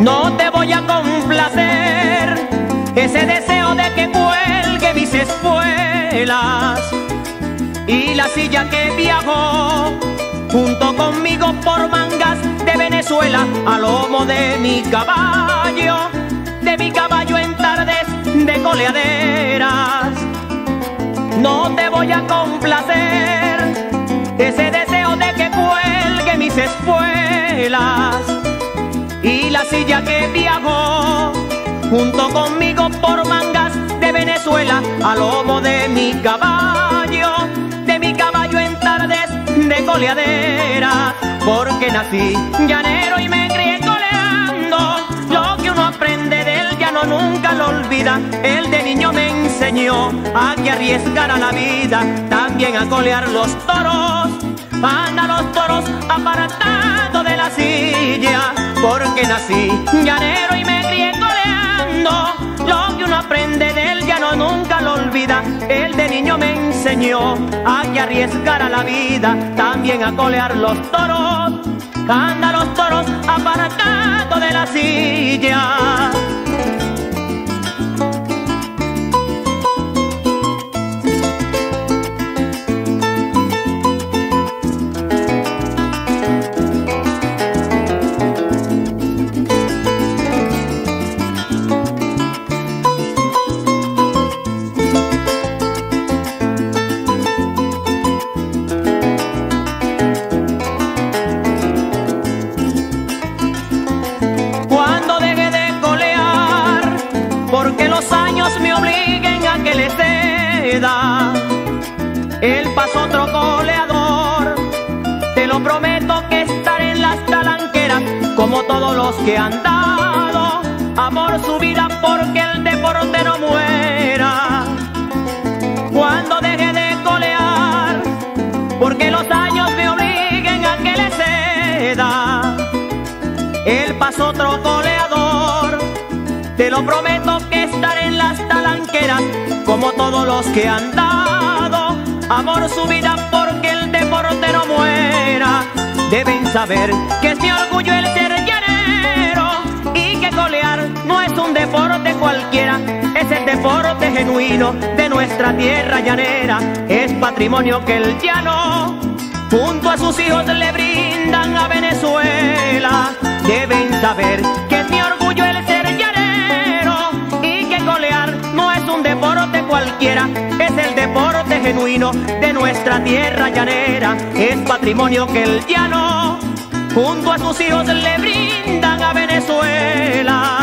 No te voy a complacer ese deseo de que cuelgue mis espuelas y la silla que viajó junto conmigo por mangas de Venezuela a lomo de mi caballo en tardes de coleaderas. No te voy a complacer ese deseo de que cuelgue mis espuelas y la silla que viajó junto conmigo por mangas de Venezuela a lomo de mi caballo en tardes de coleadera. Porque nací llanero y me crié coleando, lo que uno aprende del llano nunca lo olvida. El de niño me enseñó a que arriesgara la vida, también a colear los toros. Anda los toros apartados de la silla, porque nací llanero y me crié coleando, lo que uno aprende del llano nunca lo olvida. El de niño me enseñó a que arriesgara la vida, también a colear los toros. Anda los toros apartados de la silla. Porque los años me obliguen a que le ceda el paso a otro coleador, te lo prometo que estaré en las talanqueras como todos los que han dado amor su vida porque el deporte no muera. Cuando deje de colear, porque los años me obliguen a que le ceda el paso a otro coleador, te lo prometo que estaré en las talanqueras como todos los que han dado amor su vida porque el deporte no muera. Deben saber que es mi orgullo el ser llanero y que colear no es un deporte cualquiera, es el deporte genuino de nuestra tierra llanera. Es patrimonio que el llano junto a sus hijos le brindan a Venezuela. Deben saber que es mi orgullo el ser deporte cualquiera, es el deporte genuino de nuestra tierra llanera. Es patrimonio que el llano junto a sus hijos le brindan a Venezuela.